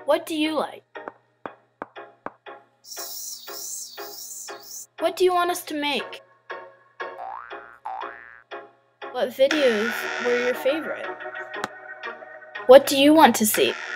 What do you like? What do you want us to make? What videos were your favorite? What do you want to see?